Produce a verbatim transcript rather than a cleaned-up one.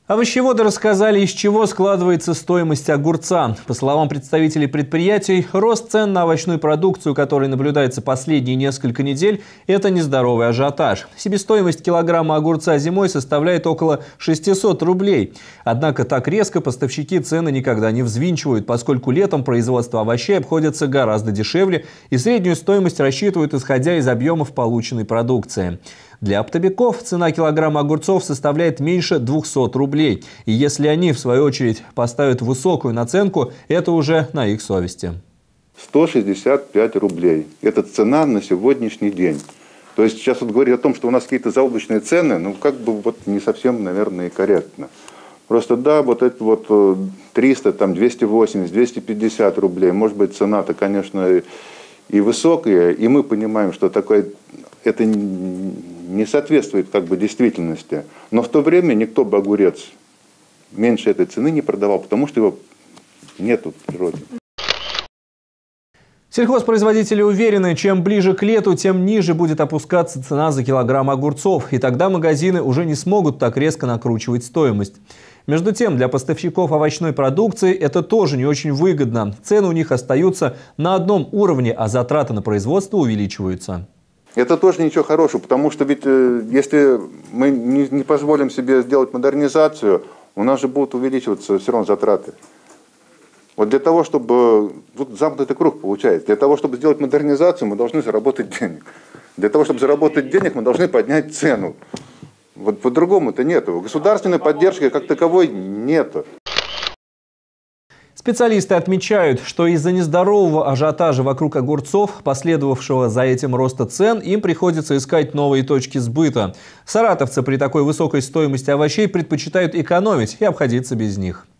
Овощеводы рассказали, из чего складывается стоимость огурца. По словам представителей предприятий, рост цен на овощную продукцию, который наблюдается последние несколько недель, это нездоровый ажиотаж. Себестоимость килограмма огурца зимой составляет около шестисот рублей. Однако так резко поставщики цены никогда не взвинчивают, поскольку летом производство овощей обходится гораздо дешевле и среднюю стоимость рассчитывают, исходя из объемов полученной продукции. Для оптовиков цена килограмма огурцов составляет меньше двухсот рублей. И если они, в свою очередь, поставят высокую наценку, это уже на их совести. сто шестьдесят пять рублей. Это цена на сегодняшний день. То есть сейчас вот говорить о том, что у нас какие-то заоблачные цены, ну как бы вот не совсем, наверное, и корректно. Просто да, вот это вот триста, там двести восемьдесят, двести пятьдесят рублей. Может быть, цена-то, конечно, и высокая, и мы понимаем, что такое... Это не соответствует как бы действительности. Но в то время никто бы огурец меньше этой цены не продавал, потому что его нету в природе. Сельхозпроизводители уверены, чем ближе к лету, тем ниже будет опускаться цена за килограмм огурцов. И тогда магазины уже не смогут так резко накручивать стоимость. Между тем, для поставщиков овощной продукции это тоже не очень выгодно. Цены у них остаются на одном уровне, а затраты на производство увеличиваются. Это тоже ничего хорошего, потому что ведь если мы не, не позволим себе сделать модернизацию, у нас же будут увеличиваться все равно затраты. Вот для того, чтобы... Тут замкнутый круг получается. Для того, чтобы сделать модернизацию, мы должны заработать денег. Для того, чтобы заработать денег, мы должны поднять цену. Вот по-другому-то нету. Государственной поддержки как таковой нету. Специалисты отмечают, что из-за нездорового ажиотажа вокруг огурцов, последовавшего за этим роста цен, им приходится искать новые точки сбыта. Саратовцы при такой высокой стоимости овощей предпочитают экономить и обходиться без них.